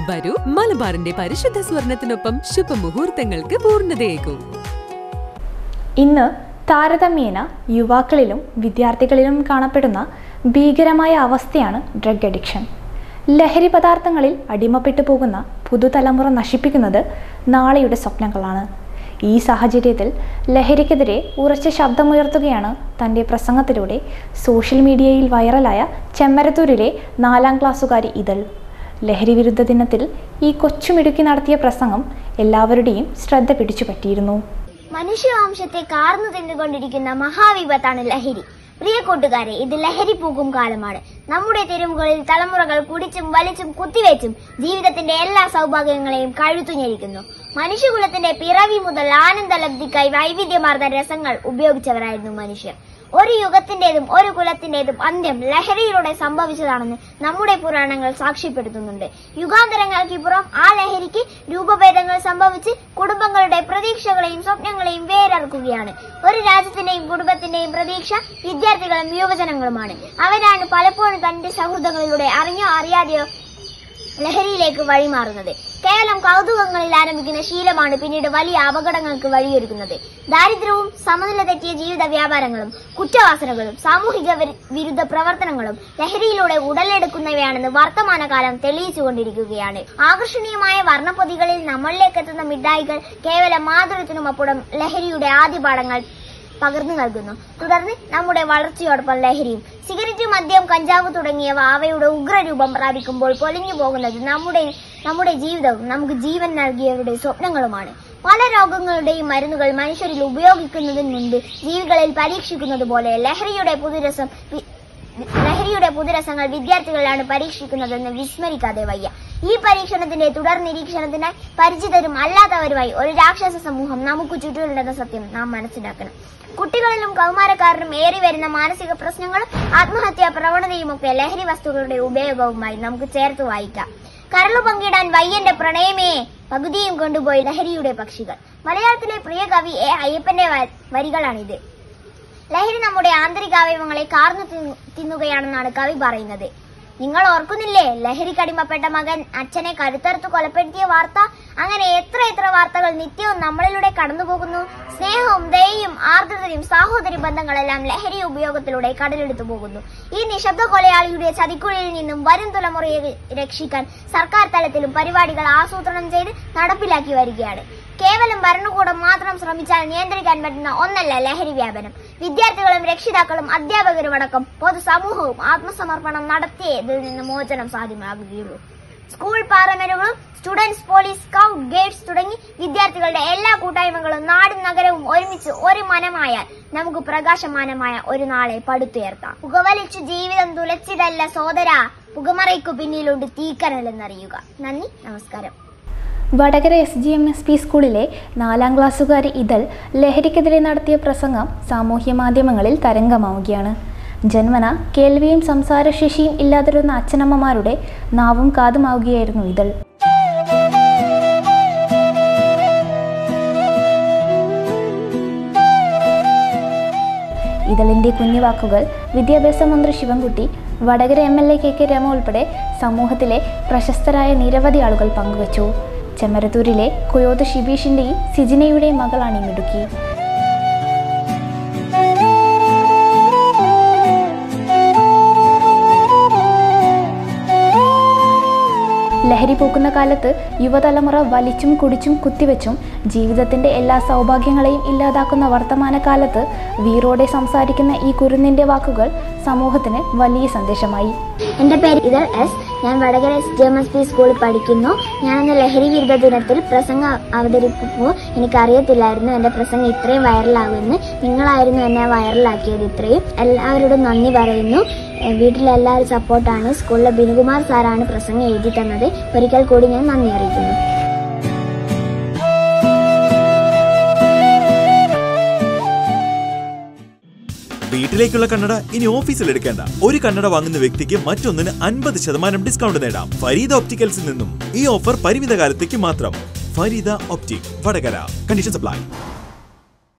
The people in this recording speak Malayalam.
വരൂ, മലബാറിന്റെ പരിശുദ്ധ സ്വർണത്തിനൊപ്പം ശുഭമുഹൂർത്തങ്ങൾക്ക് പൂർണ്ണതയേകൂ. ഇന്ന് താരതമ്യേന യുവാക്കളിലും വിദ്യാർത്ഥികളിലും കാണപ്പെടുന്ന ഭീകരമായ അവസ്ഥയാണ് ഡ്രഗ് അഡിക്ഷൻ. ലഹരി പദാർത്ഥങ്ങളിൽ അടിമപ്പെട്ടു പോകുന്ന പുതുതലമുറ നശിപ്പിക്കുന്നത് നാളെയുടെ സ്വപ്നങ്ങളാണ്. ഈ സാഹചര്യത്തിൽ ലഹരിക്കെതിരെ ഉറച്ച ശബ്ദമുയർത്തുകയാണ് തൻ്റെ പ്രസംഗത്തിലൂടെ സോഷ്യൽ മീഡിയയിൽ വൈറലായ ചെമ്മരത്തൂരിലെ 4ാം ക്ലാസ്സുകാരി ഇതൾ. ലഹരി വിരുദ്ധ ദിനത്തിൽ ഈ കൊച്ചുമിടുക്കി നടത്തിയ പ്രസംഗം എല്ലാവരുടെയും ശ്രദ്ധ പിടിച്ചുപറ്റിയിരുന്നു. മനുഷ്യവംശത്തെ കാർന്നു തിന്നുകൊണ്ടിരിക്കുന്ന മഹാവിപത്താണ് ലഹരി. പ്രിയ കൂട്ടുകാരെ, ഇത് ലഹരി പൂക്കും കാലമാണ്. നമ്മുടെ തെരുവുകളിൽ തലമുറകൾ കുടിച്ചും വലിച്ചും കുത്തിവെച്ചും ജീവിതത്തിന്റെ എല്ലാ സൗഭാഗ്യങ്ങളെയും കഴുത്തുഞ്ഞെരിക്കുന്നു. മനുഷ്യകുലത്തിന്റെ പിറവി മുതൽ ആനന്ദലബ്ധിക്കായി വൈവിധ്യമാർന്ന രസങ്ങൾ ഉപയോഗിച്ചവരായിരുന്നു മനുഷ്യർ. ഒരു യുഗത്തിന്റേതും ഒരു കുലത്തിന്റേതും അന്ത്യം ലഹരിയിലൂടെ സംഭവിച്ചതാണെന്ന് നമ്മുടെ പുരാണങ്ങൾ സാക്ഷ്യപ്പെടുത്തുന്നുണ്ട്. യുഗാന്തരങ്ങൾക്കിപ്പുറം ആ ലഹരിക്ക് രൂപഭേദങ്ങൾ സംഭവിച്ച് കുടുംബങ്ങളുടെ പ്രതീക്ഷകളെയും സ്വപ്നങ്ങളെയും വേരറുക്കുകയാണ്. ഒരു രാജ്യത്തിന്റെയും കുടുംബത്തിന്റെയും പ്രതീക്ഷ വിദ്യാർത്ഥികളും യുവജനങ്ങളുമാണ്. അവരാണ് പലപ്പോഴും തന്റെ സൗഹൃദങ്ങളിലൂടെ അറിഞ്ഞോ അറിയാതെയോ ലഹരിയിലേക്ക് വഴിമാറുന്നത്. കേവലം കൗതുകങ്ങളിൽ ആരംഭിക്കുന്ന ശീലമാണ് പിന്നീട് വലിയ അപകടങ്ങൾക്ക് വഴിയൊരുക്കുന്നത്. ദാരിദ്ര്യവും സമനില തെറ്റിയ ജീവിത വ്യാപാരങ്ങളും കുറ്റവാസനകളും സാമൂഹിക വിരുദ്ധ പ്രവർത്തനങ്ങളും ലഹരിയിലൂടെ ഉടലെടുക്കുന്നവയാണെന്ന് വർത്തമാനകാലം തെളിയിച്ചുകൊണ്ടിരിക്കുകയാണ്. ആകർഷണീയമായ വർണ്ണപ്പൊതികളിൽ നമ്മളിലേക്ക് എത്തുന്ന മിഠായികൾ കേവലം മാധുര്യത്തിനുമപ്പുറം ലഹരിയുടെ ആദ്യപാഠങ്ങൾ പകർന്നു നൽകുന്നു. തുടർന്ന് നമ്മുടെ വളർച്ചയോടൊപ്പം ലഹരിയും സിഗരറ്റ്, മദ്യം, കഞ്ചാവ് തുടങ്ങിയവ അവയുടെ ഉഗ്രരൂപം പ്രാപിക്കുമ്പോൾ പൊലിഞ്ഞു പോകുന്നത് നമ്മുടെ ജീവിതവും നമുക്ക് ജീവൻ നൽകിയവരുടെ സ്വപ്നങ്ങളുമാണ്. പല രോഗങ്ങളുടെയും മരുന്നുകൾ മനുഷ്യരിൽ ഉപയോഗിക്കുന്നതിന് മുൻപ് ജീവികളിൽ പരീക്ഷിക്കുന്നത് പോലെ ലഹരിയുടെ പുതുരസങ്ങൾ വിദ്യാർത്ഥികളിലാണ് പരീക്ഷിക്കുന്നതെന്ന് വിസ്മരിക്കാതെ വയ്യ. ഈ പരീക്ഷണത്തിന്റെ തുടർ നിരീക്ഷണത്തിനായി പരിചിതരും അല്ലാത്തവരുമായി ഒരു രാക്ഷസ സമൂഹം നമുക്ക് ചുറ്റുമുണ്ടെന്ന സത്യം നാം മനസ്സിലാക്കണം. കുട്ടികളിലും കൗമാരക്കാരിലും ഏറി വരുന്ന മാനസിക പ്രശ്നങ്ങളും ആത്മഹത്യാ പ്രവണതയുമൊക്കെ ലഹരി വസ്തുക്കളുടെ ഉപയോഗവുമായി നമുക്ക് ചേർത്ത് വായിക്കാം. കരളു പങ്കിടാൻ വയ്യന്റെ പ്രണയമേ പകുതിയും കൊണ്ടുപോയി ലഹരിയുടെ പക്ഷികൾ. മലയാളത്തിലെ പ്രിയ കവി എ അയ്യപ്പന്റെ വരികളാണിത്. ലഹരി നമ്മുടെ ആന്തരികാവയവങ്ങളെ കാർന്നു തിന്നുകയാണെന്നാണ് കവി പറയുന്നത്. നിങ്ങൾ ഓർക്കുന്നില്ലേ ലഹരിക്കടിമപ്പെട്ട മകൻ അച്ഛനെ കരുത്തറുത്തു കൊലപ്പെടുത്തിയ വാർത്ത? അങ്ങനെ എത്ര വാർത്തകൾ നിത്യവും നമ്മളിലൂടെ കടന്നുപോകുന്നു. സ്നേഹവും ദയയും ആർദ്രതയും സാഹോദര്യ ബന്ധങ്ങളെല്ലാം ലഹരി ഉപയോഗത്തിലൂടെ കടലെടുത്തു പോകുന്നു. ഈ നിശബ്ദ കൊലയാളിയുടെ ചതിക്കുഴിയിൽ നിന്നും വരും തലമുറയെ രക്ഷിക്കാൻ സർക്കാർ തലത്തിലും പരിപാടികൾ ആസൂത്രണം ചെയ്ത് നടപ്പിലാക്കി വരികയാണ്. കേവലം ഭരണകൂടം മാത്രം ശ്രമിച്ചാൽ നിയന്ത്രിക്കാൻ പറ്റുന്ന ഒന്നല്ല ലഹരി വ്യാപനം. വിദ്യാർത്ഥികളും രക്ഷിതാക്കളും അധ്യാപകരുമടക്കം പൊതുസമൂഹവും ആത്മസമർപ്പണം നടത്തിയേ ഇതിൽ നിന്ന് മോചനം സാധ്യമാകുകയുള്ളൂ. സ്കൂൾ പാർലമെന്റുകളും സ്റ്റുഡൻസ്, പോലീസ്, സ്കൗട്ട്, ഗൈഡ്സ് തുടങ്ങി വിദ്യാർത്ഥികളുടെ എല്ലാ കൂട്ടായ്മകളും നാടും നഗരവും ഒരുമിച്ച് ഒരു മനമായാൽ നമുക്ക് പ്രകാശമാനമായ ഒരു നാളെ പടുത്തുയർത്താം. പുകവലിച്ചു ജീവിതം തുലച്ചിതല്ല സോദരാ, പുകമറയ്ക്കു പിന്നിലുണ്ട് തീക്കനലെന്നറിയുക. നന്ദി, നമസ്കാരം. വടകര SGMSP സ്കൂളിലെ 4ാം ക്ലാസ്സുകാരി ഇതൾ ലഹരിക്കെതിരെ നടത്തിയ പ്രസംഗം സാമൂഹ്യ മാധ്യമങ്ങളിൽ തരംഗമാവുകയാണ്. ജന്മന കേൾവിയും സംസാരശേഷിയും ഇല്ലാതിരുന്ന അച്ഛനമ്മമാരുടെ നാവും കാതുമാവുകയായിരുന്നു ഇതൾ. ഇതളിന്റെ കുഞ്ഞുവാക്കുകൾ വിദ്യാഭ്യാസ മന്ത്രി ശിവൻകുട്ടി, വടകര MLA KK രമ ഉൾപ്പെടെ സമൂഹത്തിലെ പ്രശസ്തരായ നിരവധി ആളുകൾ പങ്കുവച്ചു. ചെമ്മരത്തൂരിലെ കൊയോത്ത് ഷിബീഷിന്റെയും സിജിനയുടെയും മകളാണ് ഈ മിടുക്കി. ലഹരി പൂക്കുന്ന കാലത്ത് യുവതലമുറ വലിച്ചും കുടിച്ചും കുത്തിവെച്ചും ജീവിതത്തിന്റെ എല്ലാ സൗഭാഗ്യങ്ങളെയും ഇല്ലാതാക്കുന്ന വർത്തമാനകാലത്ത് വീറോടെ സംസാരിക്കുന്ന ഈ കുരുന്നിന്റെ വാക്കുകൾ സമൂഹത്തിന് വലിയ സന്ദേശമായി. എന്റെ പേര് ഇതൾ S. ഞാൻ വടകര SGMSP സ്കൂളിൽ പഠിക്കുന്നു. ഞാനന്ന് ലഹരി വിരുദ്ധ ദിനത്തിൽ പ്രസംഗം അവതരിപ്പിക്കുമ്പോൾ എനിക്കറിയത്തില്ലായിരുന്നു എന്റെ പ്രസംഗം ഇത്രയും വൈറലാകുമെന്ന്. നിങ്ങളായിരുന്നു എന്നെ വൈറലാക്കിയത്. ഇത്രയും എല്ലാവരോടും നന്ദി പറയുന്നു. വീട്ടിലെല്ലാവരും സപ്പോർട്ടാണ്. സ്കൂളിലെ ബിനുകുമാർ സാറാണ് പ്രസംഗം എഴുതി തന്നത്. ഒരിക്കൽ കൂടി ഞാൻ നന്ദി അറിയിക്കുന്നു. വീട്ടിലേക്കുള്ള കണ്ണട ഇനി ഓഫീസിൽ എടുക്കേണ്ട. ഒരു കണ്ണട വാങ്ങുന്ന വ്യക്തിക്ക് മറ്റൊന്നിന് 50% ഡിസ്കൗണ്ട് നേടാം ഫരീദ ഒപ്റ്റിക്കൽസിൽ നിന്നും. ഈ ഓഫർ പരിമിത കാലത്തേക്ക് മാത്രം. Fareeda optic, Vadakara. Conditions apply.